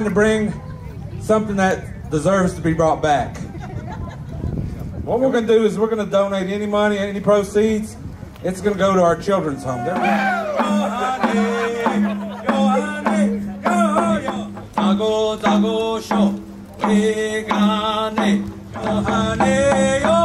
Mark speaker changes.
Speaker 1: to bring something that deserves to be brought back. What we're going to do is we're going to donate any money, any proceeds. It's going to go to our children's home. There we go.